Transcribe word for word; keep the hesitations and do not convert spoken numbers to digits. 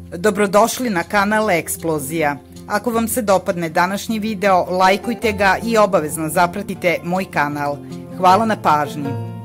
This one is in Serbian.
Dobrodošli na kanal Eksplozija. Ako vam se dopadne današnji video, lajkujte ga i obavezno zapratite moj kanal. Hvala na pažnji.